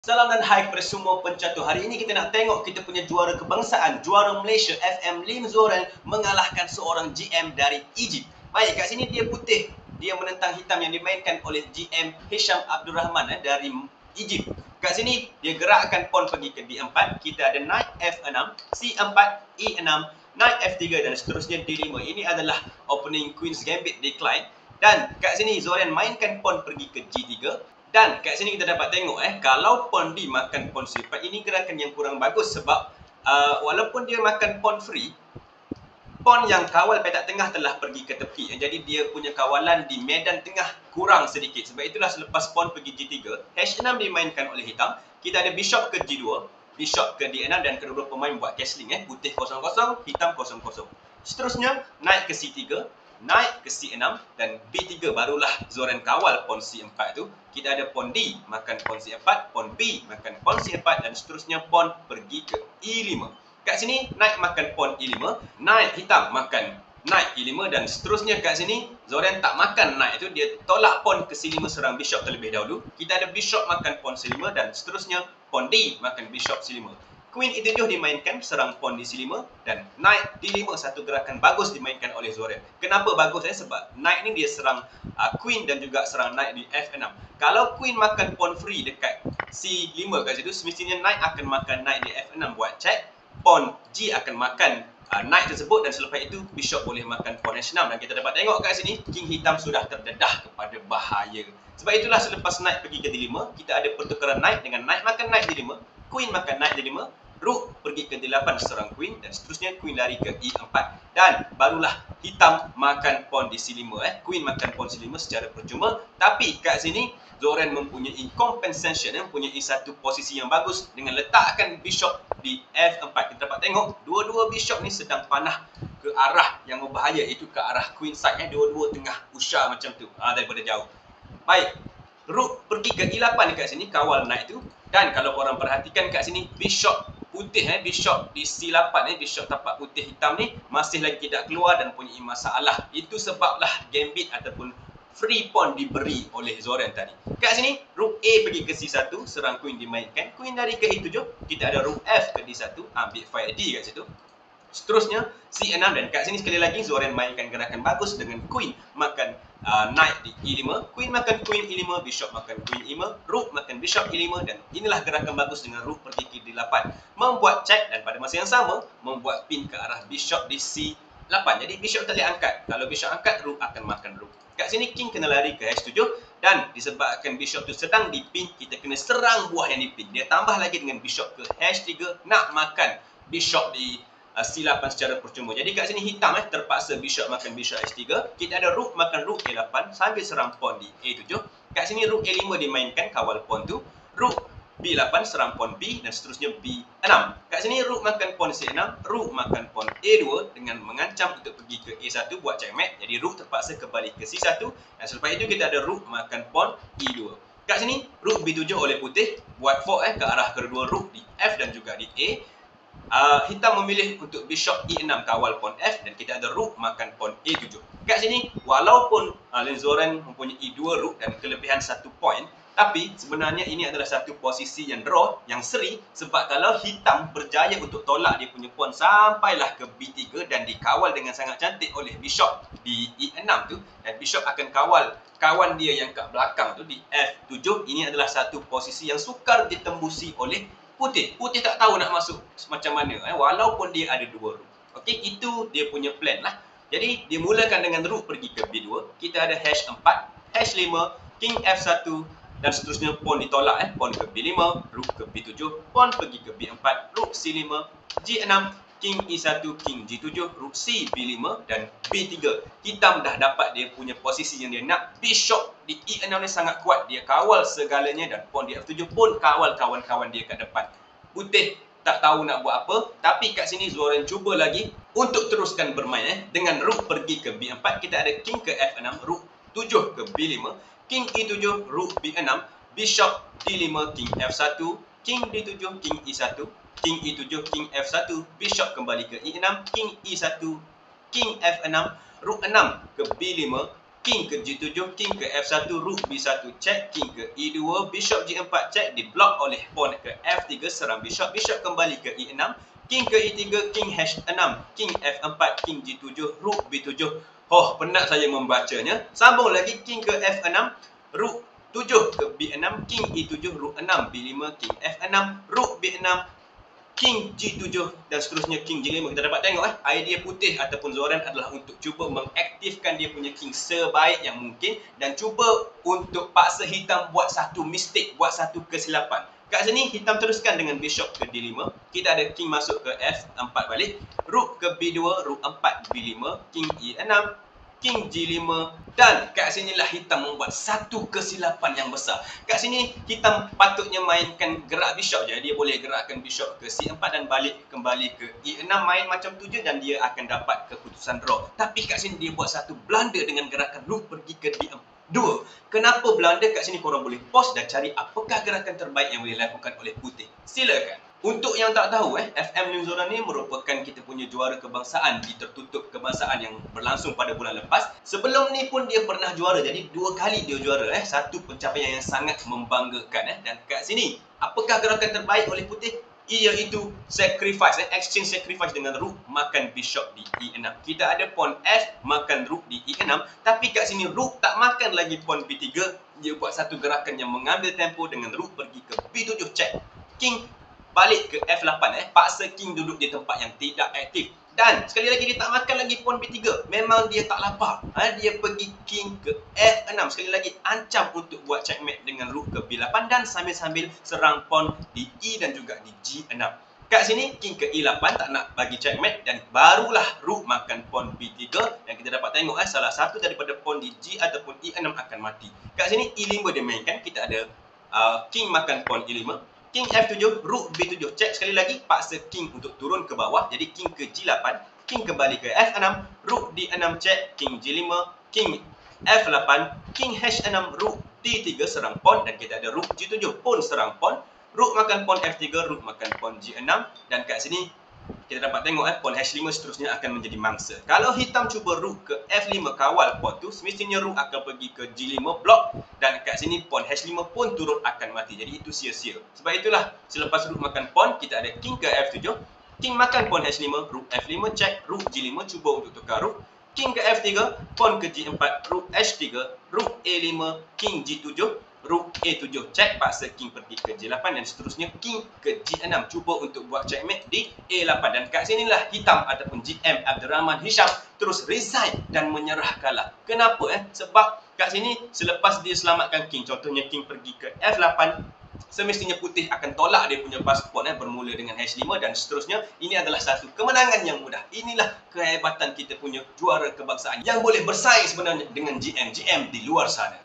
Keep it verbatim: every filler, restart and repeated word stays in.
Salam dan hai kepada semua pencatur. Hari ini kita nak tengok kita punya juara kebangsaan, juara Malaysia F M Lim Zoran mengalahkan seorang G M dari Egypt. Baik, kat sini dia putih, dia menentang hitam yang dimainkan oleh G M Hisham Abdul Rahman eh, dari Egypt. Kat sini dia gerakkan pawn pergi ke D empat, kita ada knight F enam, C empat, E enam, knight F tiga dan seterusnya D lima. Ini adalah opening Queen's Gambit decline. Dan kat sini Zoran mainkan pawn pergi ke G tiga. Dan kat sini kita dapat tengok eh kalau pawn D makan pawn C empat, ini gerakan yang kurang bagus sebab uh, walaupun dia makan pawn free, pawn yang kawal petak tengah telah pergi ke tepi. Jadi dia punya kawalan di medan tengah kurang sedikit. Sebab itulah selepas pawn pergi G tiga, H enam dimainkan oleh hitam. Kita ada bishop ke G dua, bishop ke D enam dan kedua-dua pemain buat castling eh. Putih kosong kosong, hitam kosong kosong. Seterusnya knight ke C tiga, knight ke C enam dan B tiga, barulah Zoran kawal pawn C empat tu. Kita ada pawn D makan pawn C empat, pawn B makan pawn C empat dan seterusnya pawn pergi ke E lima. Kat sini knight makan pawn E lima, knight hitam makan knight E lima dan seterusnya kat sini Zoran tak makan knight itu, dia tolak pawn ke C lima serang bishop terlebih dahulu. Kita ada bishop makan pawn C lima dan seterusnya pawn D makan bishop C lima. Queen E tujuh dimainkan serang pawn di C lima dan knight D lima, satu gerakan bagus dimainkan oleh Zoran. Kenapa bagus eh? Sebab knight ni dia serang uh, queen dan juga serang knight di F enam. Kalau queen makan pawn free dekat C lima kat situ, semestinya knight akan makan knight di F enam buat check. Pawn G akan makan uh, knight tersebut dan selepas itu bishop boleh makan pawn H enam. Dan kita dapat tengok kat sini king hitam sudah terdedah kepada bahaya. Sebab itulah selepas knight pergi ke D lima, kita ada pertukaran knight dengan knight makan knight D lima, queen makan knight D lima, rook pergi ke D lapan serang queen dan seterusnya queen lari ke E empat dan barulah hitam makan pawn di C lima eh. Queen makan pawn C lima secara percuma, tapi kat sini Zoran mempunyai compensation, eh, mempunyai satu posisi yang bagus dengan letakkan bishop di F empat. Kita dapat tengok dua-dua bishop ni sedang panah ke arah yang berbahaya, itu ke arah queen side eh. Dua-dua tengah usha macam tu ha, daripada jauh. Baik, rook pergi ke E lapan dekat sini kawal knight tu. Dan kalau korang perhatikan kat sini bishop putih eh, bishop di C lapan eh, bishop tapak putih hitam ni masih lagi tidak keluar dan punya masalah. Itu sebablah gambit ataupun free pawn diberi oleh Zoran tadi. Kat sini rook A pergi ke C satu, serang queen dimainkan, queen lari ke E tujuh, kita ada rook F ke D satu, ambil file D kat situ. Seterusnya C enam dan kat sini sekali lagi Zoran mainkan gerakan bagus dengan queen makan uh, knight di E lima, queen makan queen E lima, bishop makan queen E lima, rook makan bishop E lima dan inilah gerakan bagus dengan rook pergi ke D lapan, membuat check dan pada masa yang sama membuat pin ke arah bishop di C lapan. Jadi bishop tak boleh angkat. Kalau bishop angkat, rook akan makan rook. Kat sini king kena lari ke H tujuh dan disebabkan bishop tu sedang dipin, kita kena serang buah yang dipin. Dia tambah lagi dengan bishop ke H tiga nak makan bishop di uh, C lapan secara percuma. Jadi kat sini hitam eh terpaksa bishop makan bishop H tiga. Kita ada rook makan rook E lapan sambil serang pawn di A tujuh. Kat sini rook E lima dimainkan kawal pawn tu. Rook B lapan serang pawn B dan seterusnya B enam. Kat sini rook makan pawn C enam, rook makan pawn A dua dengan mengancam untuk pergi ke A satu buat checkmate. Jadi rook terpaksa kembali ke C satu dan selepas itu kita ada rook makan pawn E dua. Kat sini rook B tujuh oleh putih buat fork eh ke arah kedua rook di F dan juga di A. Uh, hitam memilih untuk bishop E enam kawal pawn F dan kita ada rook makan pawn A tujuh. Kat sini walaupun uh, Zoran mempunyai dua rook dan kelebihan satu point, tapi sebenarnya ini adalah satu posisi yang draw, yang seri, sebab kalau hitam berjaya untuk tolak dia punya pawn sampailah ke B tiga dan dikawal dengan sangat cantik oleh bishop di E enam tu, dan bishop akan kawal kawan dia yang kat belakang tu di F tujuh. Ini adalah satu posisi yang sukar ditembusi oleh putih. Putih tak tahu nak masuk macam mana eh, walaupun dia ada dua rook. Okey, itu dia punya plan lah. Jadi dia mulakan dengan rook pergi ke B dua, kita ada H empat, H lima, king F satu dan seterusnya pawn ditolak eh, pawn ke B lima, rook ke B tujuh, pawn pergi ke B empat, rook C lima, G enam, king E satu, king G tujuh, rook C B lima dan B tiga. Hitam dah dapat dia punya posisi yang dia nak. Bishop di E enam ni sangat kuat, dia kawal segalanya dan pawn di F tujuh pun kawal kawan-kawan dia kat depan. Putih tak tahu nak buat apa, tapi kat sini Zoran cuba lagi untuk teruskan bermain eh, dengan rook pergi ke B empat, kita ada king ke F enam, rook tujuh ke B lima, king E tujuh, rook B enam, bishop D lima, king F satu, king D tujuh, king E satu, king E tujuh, king F satu, bishop kembali ke E enam, king E satu, king F enam, rook enam ke B lima, king ke G tujuh, king ke F satu, rook B satu check, king ke E dua, bishop G empat check, diblok oleh pawn ke F tiga, serang bishop, bishop kembali ke E enam, king ke E tiga, king H enam, king F empat, king G tujuh, rook B tujuh. Oh, penat saya membacanya. Sambung lagi, king ke F enam, rook tujuh ke B enam, king E tujuh, rook enam, B lima, king F enam, rook B enam, king G tujuh dan seterusnya king G lima. Kita dapat tengok eh, idea putih ataupun Zoran adalah untuk cuba mengaktifkan dia punya king sebaik yang mungkin dan cuba untuk paksa hitam buat satu mistake, buat satu kesilapan. Kat sini hitam teruskan dengan bishop ke D lima. Kita ada king masuk ke F empat balik, rook ke B dua, rook empat B lima, king E enam, king G lima, dan kat sinilah hitam membuat satu kesilapan yang besar. Kat sini hitam patutnya mainkan gerak bishop je. Dia boleh gerakkan bishop ke C empat dan balik kembali ke E enam, main macam tu je dan dia akan dapat keputusan draw. Tapi kat sini dia buat satu blunder dengan gerakan rook pergi ke D dua. Kenapa blunder? Kat sini korang boleh pause dan cari apakah gerakan terbaik yang boleh dilakukan oleh putih. Silakan. Untuk yang tak tahu eh, F M Lim Zoran ni merupakan kita punya juara kebangsaan di tertutup kebangsaan yang berlangsung pada bulan lepas. Sebelum ni pun dia pernah juara. Jadi dua kali dia juara eh, satu pencapaian yang sangat membanggakan eh. Dan kat sini, apakah gerakan terbaik oleh putih? Iaitu sacrifice eh, exchange sacrifice dengan rook makan bishop di E enam. Kita ada pawn F makan rook di E enam, tapi kat sini rook tak makan lagi pawn B tiga. Dia buat satu gerakan yang mengambil tempo dengan rook pergi ke B tujuh check. King balik ke F lapan eh, paksa king duduk di tempat yang tidak aktif. Dan sekali lagi dia tak makan lagi pawn B tiga. Memang dia tak lapar. Ha, dia pergi king ke F enam. Sekali lagi ancam untuk buat checkmate dengan rook ke B lapan dan sambil-sambil serang pawn di E dan juga di G enam. Kat sini king ke E lapan tak nak bagi checkmate dan barulah rook makan pawn B tiga dan kita dapat tengok eh, salah satu daripada pawn di G ataupun E enam akan mati. Kat sini E lima dia mainkan. Kita ada uh, king makan pawn E lima. King F tujuh, rook B tujuh check. Sekali lagi paksa king untuk turun ke bawah. Jadi king ke G lapan, king kembali ke F enam, rook D enam check, king G lima, king F lapan, king H enam, rook D tiga serang pawn dan kita ada rook G tujuh pun serang pawn, rook makan pawn F tiga, rook makan pawn G enam dan kat sini kita dapat tengok eh, pawn H lima seterusnya akan menjadi mangsa. Kalau hitam cuba rook ke F lima kawal pawn tu, semestinya rook akan pergi ke G lima blok dan kat sini pawn H lima pun turut akan mati. Jadi itu sia-sia. Sebab itulah selepas rook makan pawn, kita ada king ke F tujuh, king makan pawn H lima, rook F lima check, rook G lima cuba untuk tukar rook, king ke F tiga, pawn ke G empat, rook H tiga, rook E lima, king G tujuh, rook E tujuh check, paksa king pergi ke G lapan dan seterusnya king ke G enam cuba untuk buat checkmate di E lapan dan kat sinilah hitam ataupun G M Abdul Rahman Hisham terus resign dan menyerah kalah. Kenapa eh? Sebab kat sini selepas dia selamatkan king, contohnya king pergi ke F lapan, semestinya putih akan tolak dia punya pasport eh, bermula dengan H lima dan seterusnya. Ini adalah satu kemenangan yang mudah. Inilah kehebatan kita punya juara kebangsaan yang boleh bersaing sebenarnya dengan G M G M di luar sana.